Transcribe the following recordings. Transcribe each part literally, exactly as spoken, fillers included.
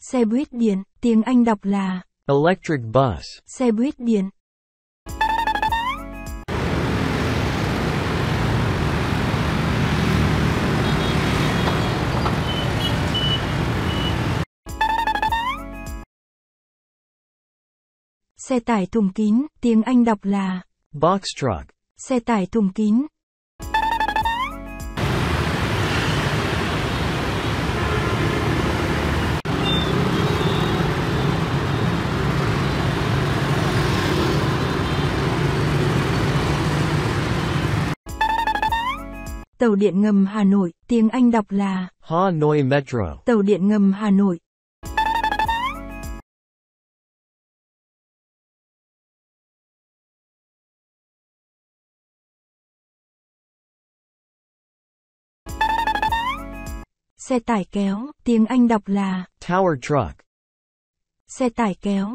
Xe buýt điện, tiếng Anh đọc là electric bus. xe buýt điện. Xe tải thùng kín, tiếng Anh đọc là Box truck. xe tải thùng kín. Tàu điện ngầm Hà Nội, tiếng Anh đọc là Hanoi Metro. tàu điện ngầm Hà Nội. Xe tải kéo, tiếng Anh đọc là Tower truck. xe tải kéo.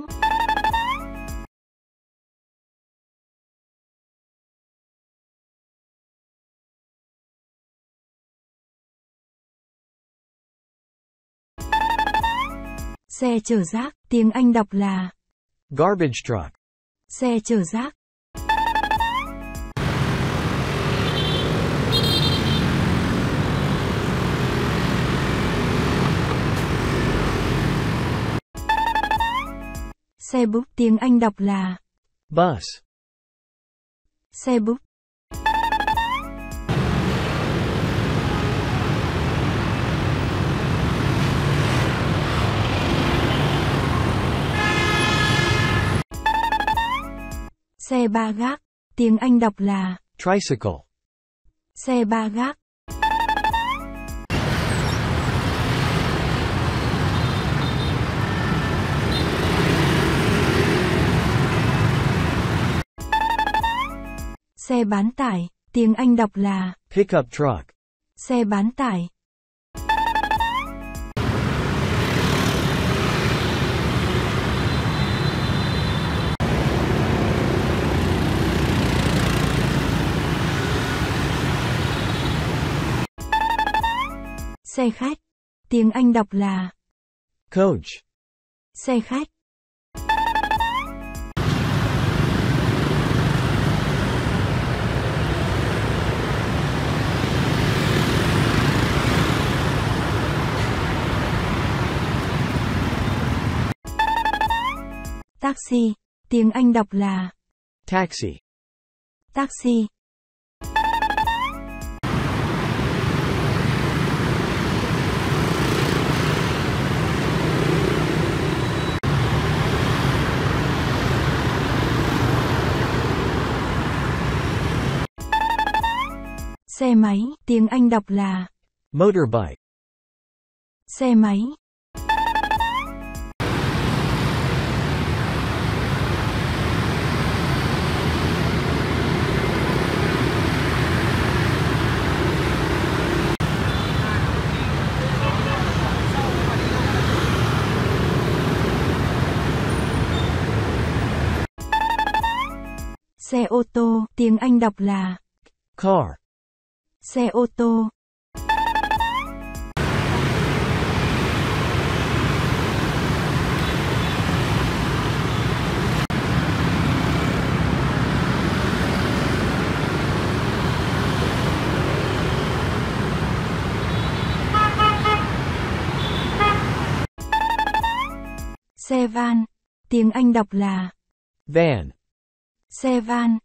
Xe chở rác, tiếng Anh đọc là Garbage truck. xe chở rác. Xe bus, tiếng Anh đọc là Bus. xe bus. Xe ba gác, tiếng Anh đọc là Tricycle. xe ba gác. Xe bán tải, tiếng Anh đọc là Pickup truck. xe bán tải. Xe khách, tiếng Anh đọc là Coach. xe khách. Taxi, tiếng Anh đọc là Taxi. taxi. Xe máy, tiếng Anh đọc là Motorbike. xe máy. Xe ô tô, tiếng Anh đọc là Car. xe ô tô. Xe van, tiếng Anh đọc là Van. xe van.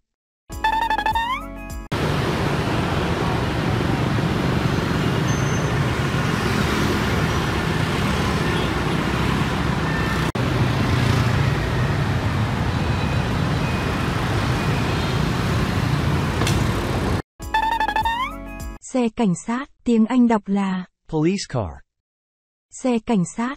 Xe cảnh sát, tiếng Anh đọc là Police car. xe cảnh sát.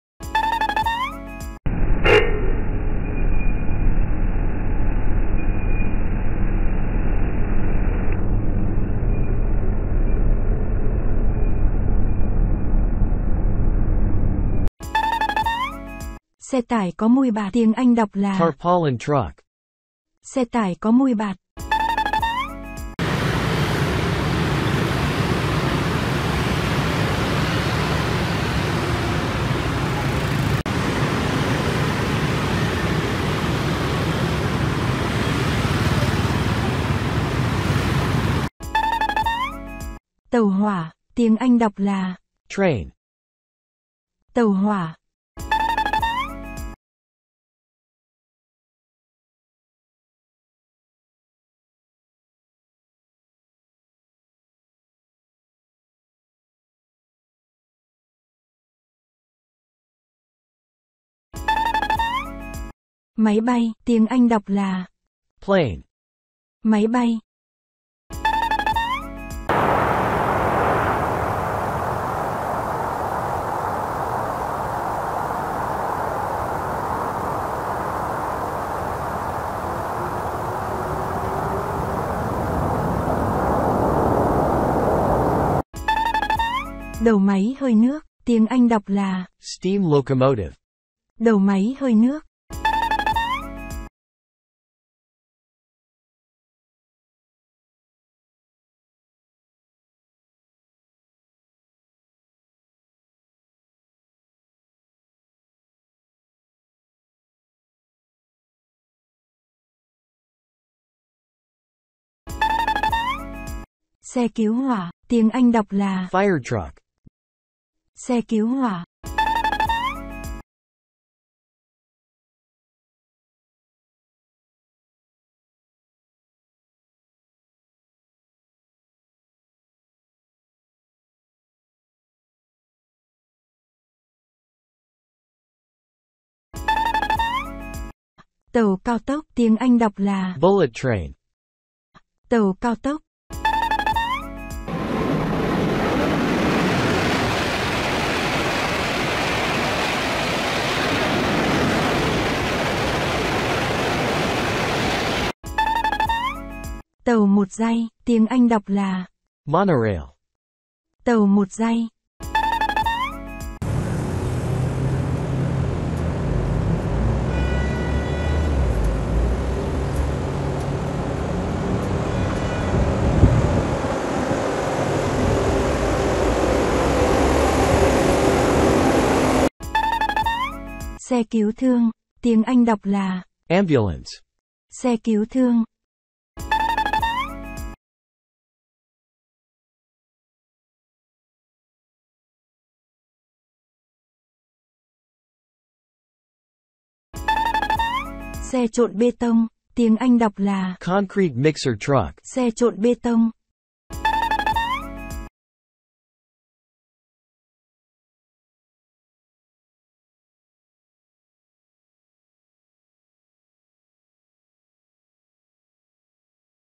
Xe tải có mui bạt, tiếng Anh đọc là Tarpaulin truck. xe tải có mui bạt. Tàu hỏa, tiếng Anh đọc là Train. tàu hỏa. Máy bay, tiếng Anh đọc là Plane. máy bay. Đầu máy hơi nước, tiếng Anh đọc là Steam locomotive. đầu máy hơi nước. Xe cứu hỏa, tiếng Anh đọc là Fire truck. xe cứu hỏa. Tàu cao tốc, tiếng Anh đọc là Bullet train. tàu cao tốc. Tàu một giây, tiếng Anh đọc là Monorail. tàu một giây. Xe cứu thương, tiếng Anh đọc là Ambulance. xe cứu thương. Xe trộn bê tông, tiếng Anh đọc là Concrete mixer truck. xe trộn bê tông.